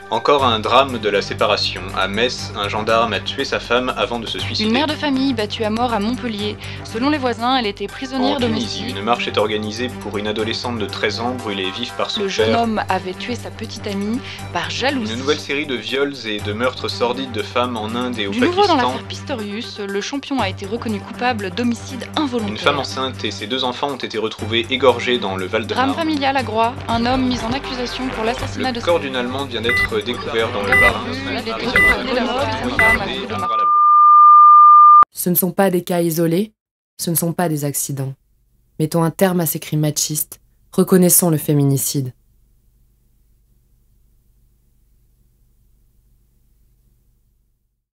Encore un drame de la séparation. À Metz, un gendarme a tué sa femme avant de se Une suicider. mère de famille battue à mort à Montpellier. Selon les voisins, elle était En prisonnière Tunisie, domestique. une marche est organisée pour une adolescente de 13 ans brûlée vive par son Le jeune père. homme avait tué sa petite amie par jalousie. Une nouvelle série de viols et de meurtres sordides de femmes en Inde et au Du nouveau dans Pakistan. l'affaire Pistorius, le champion a été reconnu coupable d'homicide involontaire. Une femme enceinte et ses 2 enfants ont été retrouvés égorgés dans le Drame Val-de-Marne. familial à Groix, un homme mis en accusation pour l'assassinat de Le sa corps d'une Allemande vient d'être découvert dans le Garde à Bas. vue, il était retrouvé d'avoir tué sa femme à coups de marteau. Ce ne sont pas des cas isolés, ce ne sont pas des accidents. Mettons un terme à ces crimes machistes, reconnaissons le féminicide.